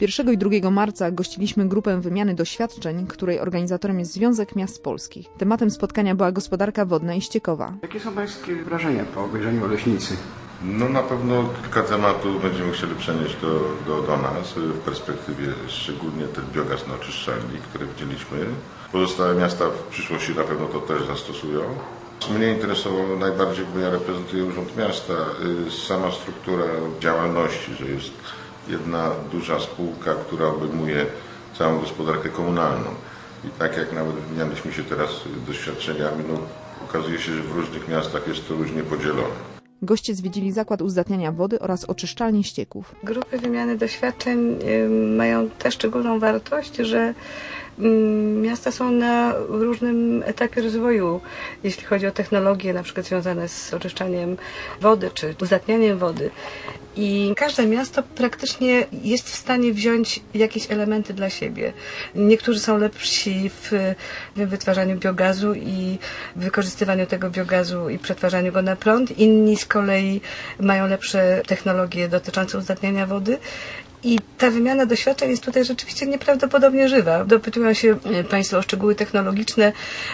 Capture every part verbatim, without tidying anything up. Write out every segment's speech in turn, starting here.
pierwszego i drugiego marca gościliśmy grupę wymiany doświadczeń, której organizatorem jest Związek Miast Polskich. Tematem spotkania była gospodarka wodna i ściekowa. Jakie są Pańskie wrażenia po obejrzeniu Oleśnicy? No na pewno kilka tematów będziemy chcieli przenieść do, do, do nas w perspektywie, szczególnie ten biogaz na oczyszczalni, który widzieliśmy. Pozostałe miasta w przyszłości na pewno to też zastosują. Mnie interesowało najbardziej, bo ja reprezentuję Urząd Miasta, sama struktura działalności, że jest jedna duża spółka, która obejmuje całą gospodarkę komunalną. I tak jak nawet wymienialiśmy się teraz doświadczeniami, no, okazuje się, że w różnych miastach jest to różnie podzielone. Goście zwiedzili zakład uzdatniania wody oraz oczyszczalnię ścieków. Grupy wymiany doświadczeń mają tę szczególną wartość, że miasta są na różnym etapie rozwoju, jeśli chodzi o technologie na przykład związane z oczyszczaniem wody czy uzdatnianiem wody. I każde miasto praktycznie jest w stanie wziąć jakieś elementy dla siebie. Niektórzy są lepsi w wytwarzaniu biogazu i wykorzystywaniu tego biogazu i przetwarzaniu go na prąd. Inni z kolei mają lepsze technologie dotyczące uzdatniania wody. I ta wymiana doświadczeń jest tutaj rzeczywiście nieprawdopodobnie żywa. Dopytują się Państwo o szczegóły technologiczne,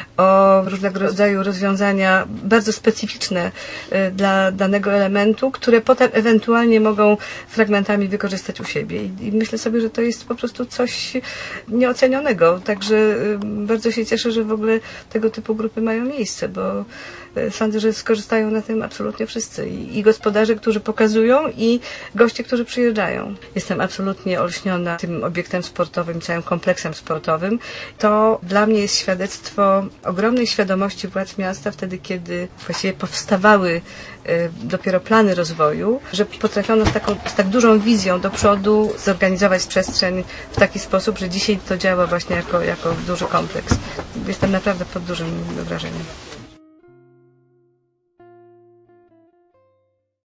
o różnego rodzaju rozwiązania bardzo specyficzne dla danego elementu, które potem ewentualnie mogą fragmentami wykorzystać u siebie. I myślę sobie, że to jest po prostu coś nieocenionego. Także bardzo się cieszę, że w ogóle tego typu grupy mają miejsce, bo sądzę, że skorzystają na tym absolutnie wszyscy. I gospodarze, którzy pokazują, i goście, którzy przyjeżdżają. Jestem absolutnie olśniona tym obiektem sportowym, całym kompleksem sportowym. To dla mnie jest świadectwo ogromnej świadomości władz miasta wtedy, kiedy właściwie powstawały dopiero plany rozwoju, że potrafiono z, taką, z tak dużą wizją do przodu zorganizować przestrzeń w taki sposób, że dzisiaj to działa właśnie jako, jako duży kompleks. Jestem naprawdę pod dużym wrażeniem.